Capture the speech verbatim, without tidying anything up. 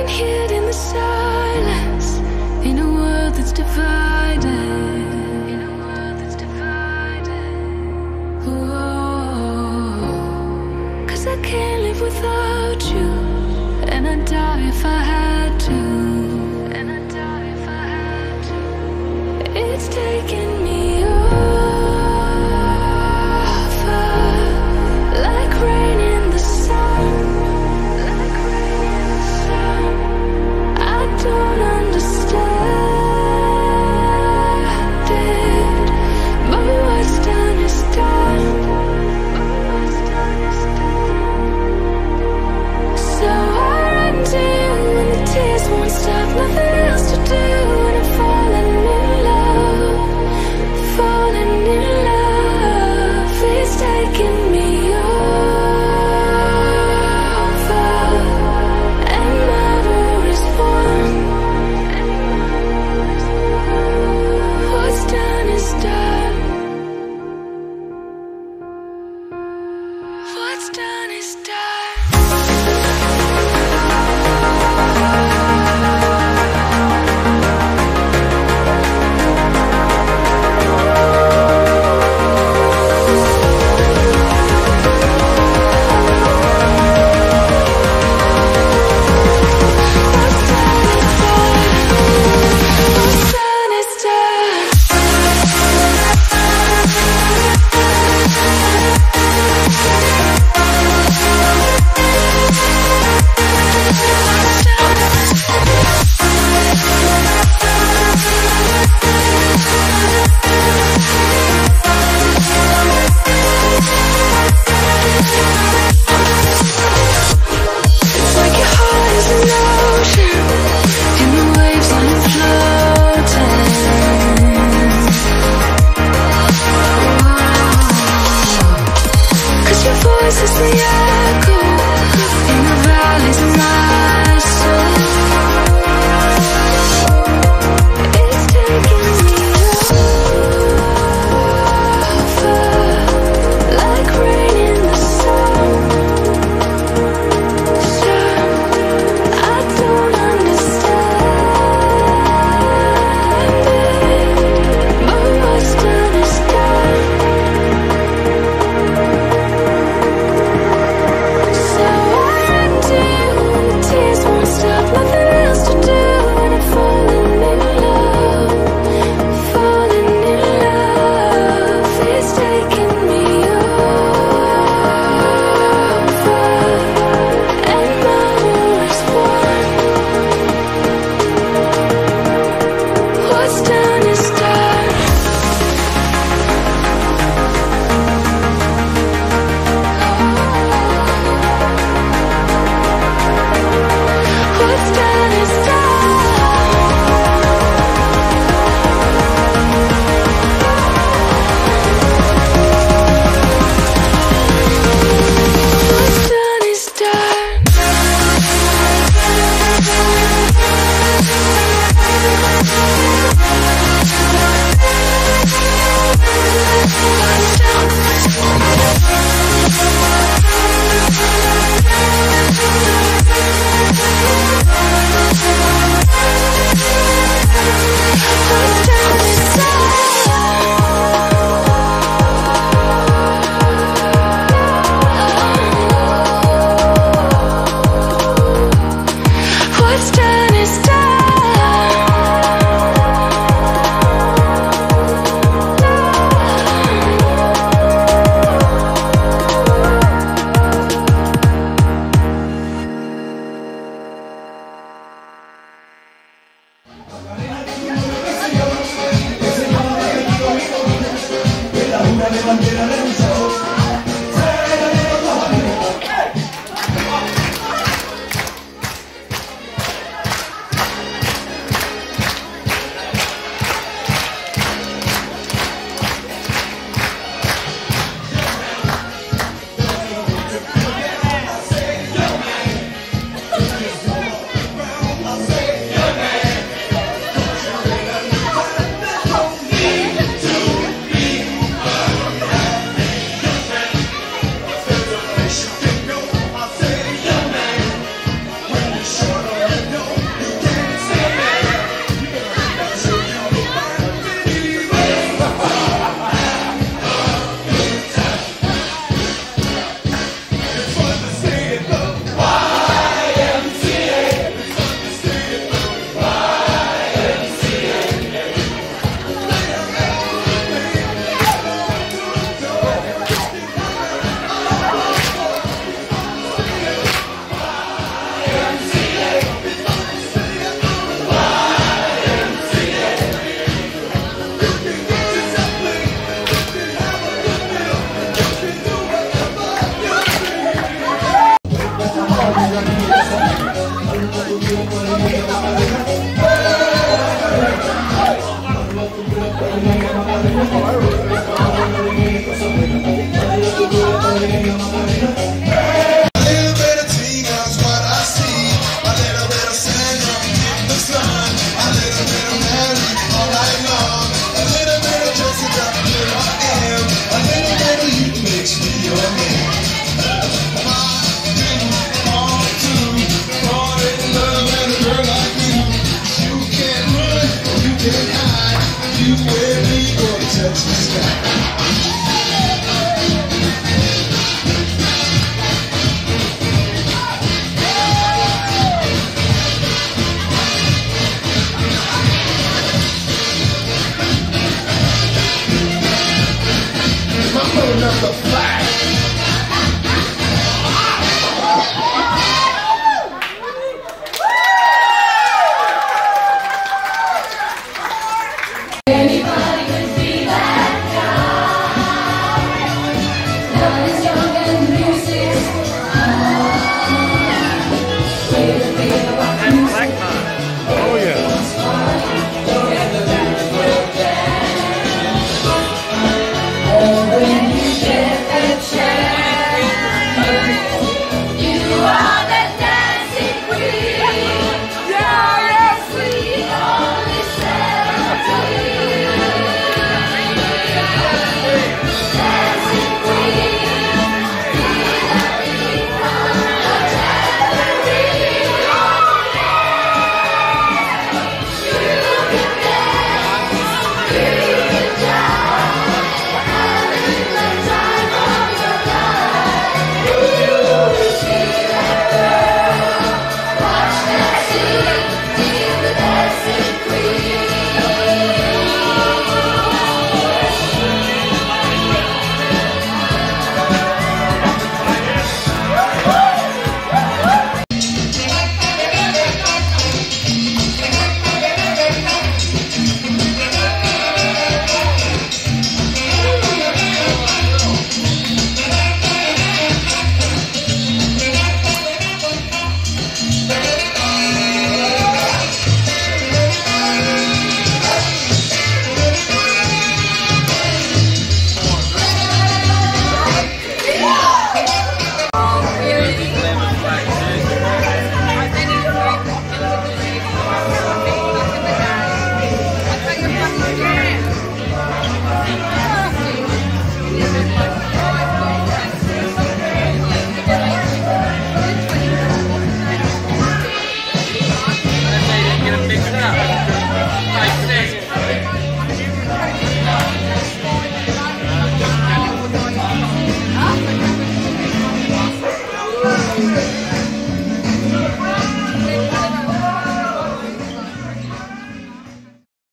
hid in the silence, in a world that's divided, in a world that's divided. Whoa. 'Cause I can't live without you, and I'd die if I had to, and I'd die if I had to. It's taken me over, like rain in the sun, like rain in the sun. I don't understand it, but what's done is done, but what's done is done. So I run to you when the tears won't stop, nothing else to do, and I'm falling in love, falling in love. It's taking me over, and my war is won, and my war is won. What's done is done, what's done is done.